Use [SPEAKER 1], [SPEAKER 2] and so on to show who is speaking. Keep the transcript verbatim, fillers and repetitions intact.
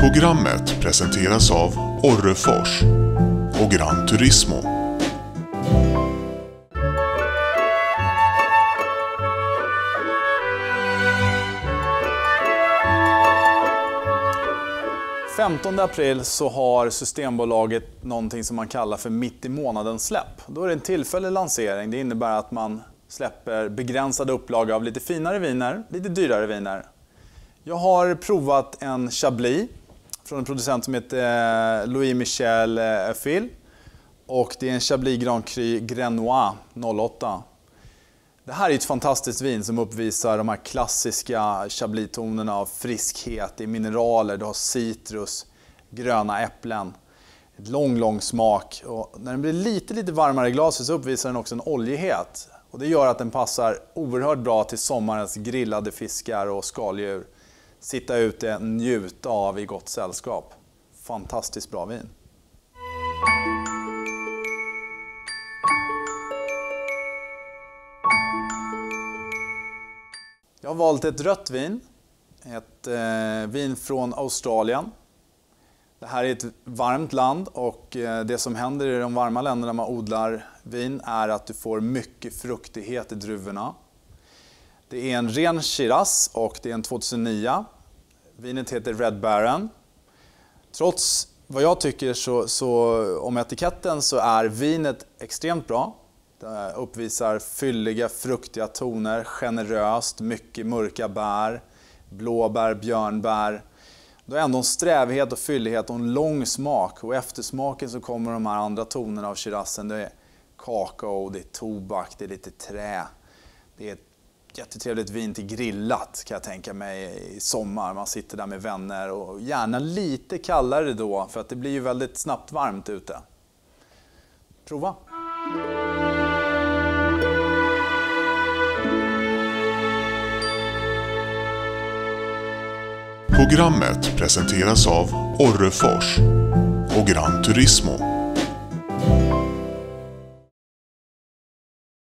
[SPEAKER 1] Programmet presenteras av Orrefors och Gran Turismo.
[SPEAKER 2] femtonde april så har Systembolaget någonting som man kallar för mitt i månaden släpp. Då är det en tillfällig lansering. Det innebär att man släpper begränsade upplagor av lite finare viner, lite dyrare viner. Jag har provat en Chablis från en producent som heter Louis Michel Eufil. Och det är en Chablis Grand Cru Grenache noll åtta. Det här är ett fantastiskt vin som uppvisar de här klassiska Chablis-tonerna av friskhet i mineraler. Du har citrus, gröna äpplen, ett lång, lång smak. Och när den blir lite, lite varmare i glaset så uppvisar den också en oljighet. Och det gör att den passar oerhört bra till sommarens grillade fiskar och skaldjur. Sitta ute, njuta av i gott sällskap. Fantastiskt bra vin. Jag har valt ett rött vin, ett eh, vin från Australien. Det här är ett varmt land och eh, det som händer i de varma länderna när man odlar vin är att du får mycket fruktighet i druvorna. Det är en ren Shiraz och det är en tvåtusen-nio. Vinet heter Red Baron. Trots vad jag tycker så, så om etiketten så är vinet extremt bra. Det uppvisar fylliga, fruktiga toner, generöst, mycket mörka bär, blåbär, björnbär. Det är ändå en strävighet och fyllighet och en lång smak. Och efter smaken så kommer de här andra tonerna av Shirazen. Det är kakao, det är tobak, det är lite trä. Det är ett jättetrevligt vin till grillat kan jag tänka mig i sommar. Man sitter där med vänner och gärna lite kallare då för att det blir ju väldigt snabbt varmt ute. Prova!
[SPEAKER 1] Programmet presenteras av Orrefors och Gran Turismo.